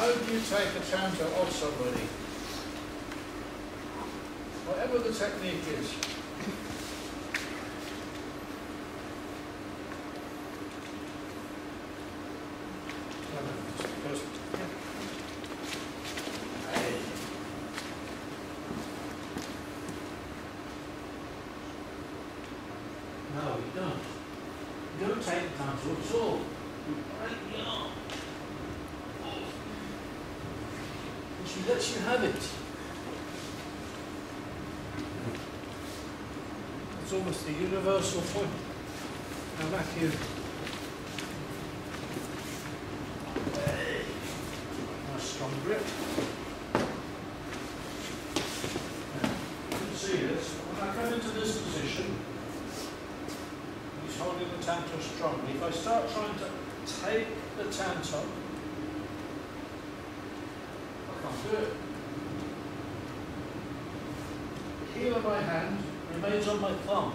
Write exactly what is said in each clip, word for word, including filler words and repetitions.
how do you take a tanto off somebody? Whatever the technique is. No, you don't. You don't take the tanto at all. You break the arm. And she lets you have it. It's almost the universal point. Now back here. Nice strong grip. Now, you can see this. When I come into this position, he's holding the tanto strongly. If I start trying to take the tanto, I can't do it. The heel of my hand remains on my thumb.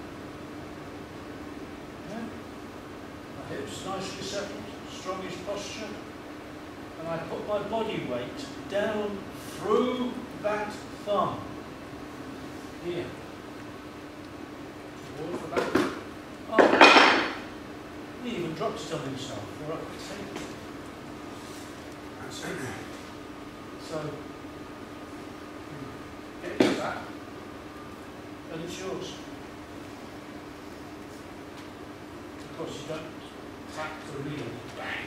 Yeah? My hips nicely settled, strongish posture, and I put my body weight down through that thumb. Here. Towards the back. Oh. He even drops it on himself. All right, take it. That's it. So, get into that. And it's yours. Of course, you don't tap the reel, bang.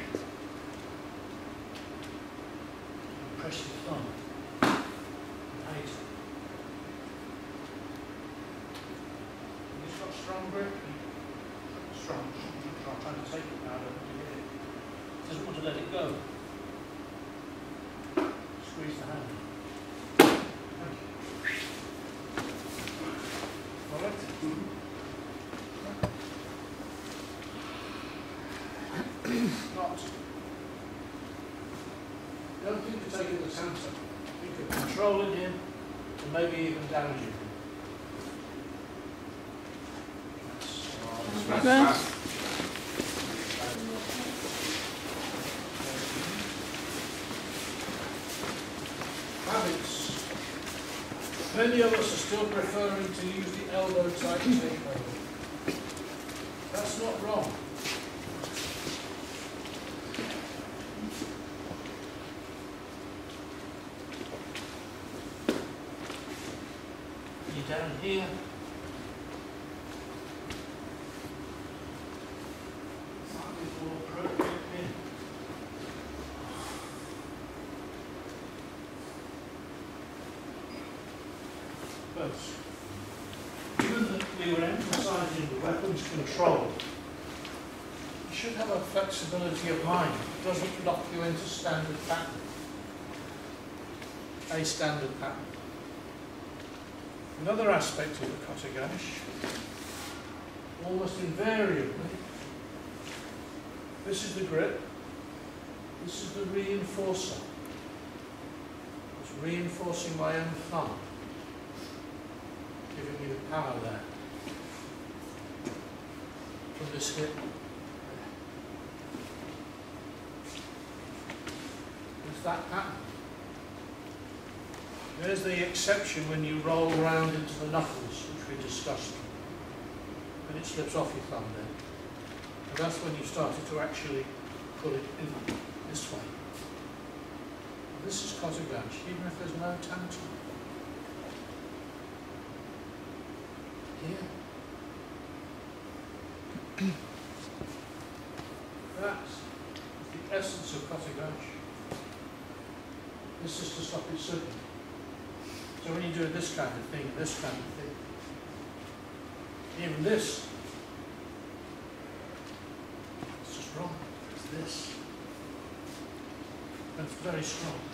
You press your thumb. Right. He's got strong grip. Strong. I'm trying to take it now, don't you get it? Doesn't want to let it go. Squeeze the hand. Not. Don't think you're taking the tanto. Think of controlling him and maybe even damaging him. That's nice. Habits. Many of us are still preferring to use the elbow type takeover. That's not wrong. You're down here. But given that we were emphasising the weapons control, you should have a flexibility of mind. It doesn't lock you into standard pattern. A standard pattern. Another aspect of the kotegaeshi, almost invariably, this is the grip, this is the reinforcer. It's reinforcing my own thumb, giving me the power there. From this hip. It's that pattern. There's the exception when you roll around into the knuckles, which we discussed, and it slips off your thumb then. And that's when you started to actually pull it in this way. And this is kotegaeshi, even if there's no tanto. Here. That's the essence of kotegaeshi. This is to stop it slipping. So when you do this kind of thing, this kind of thing, even this, it's just wrong. It's this. And it's very strong.